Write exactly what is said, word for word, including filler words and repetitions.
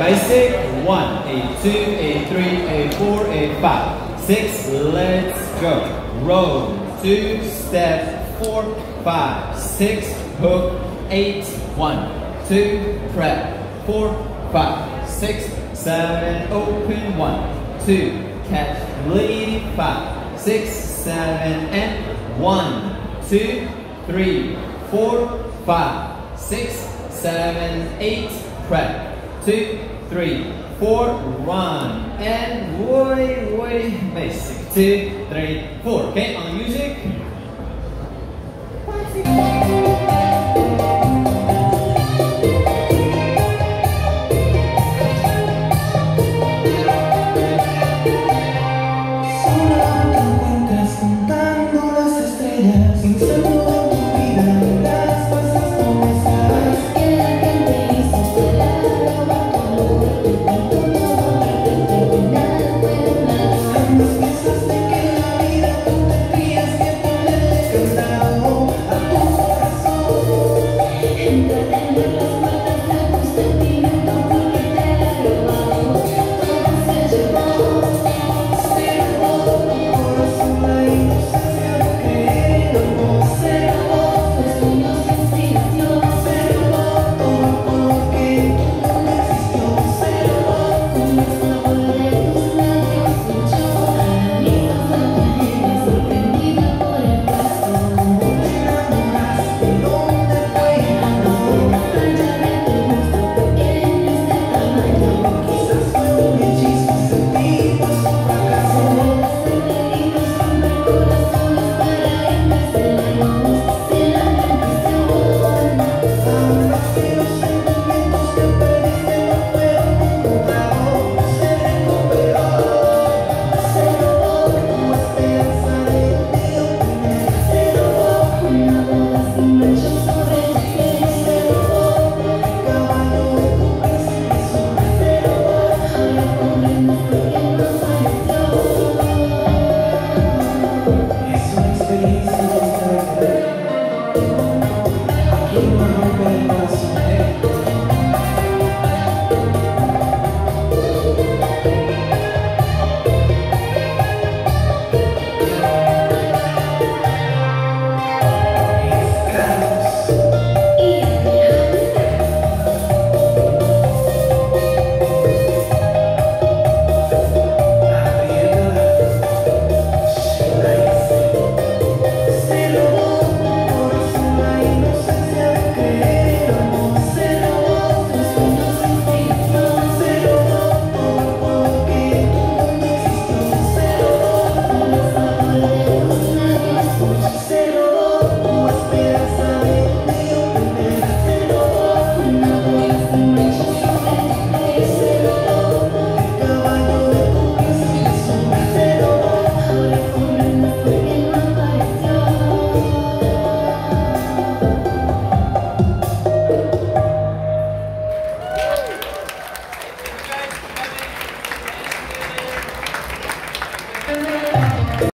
basic. One, eight, two, eight, three, eight, four, eight, five, six. Let's go. Roll, two, step, four, five, six, hook, eight, one, two, prep, four, five, six, seven, open, one, two, catch, lead, five, six, seven, and one, two, three, four, five, six, seven, eight, prep, two, three, four, run, and way, way, basic, two, three, four. Okay, on the music.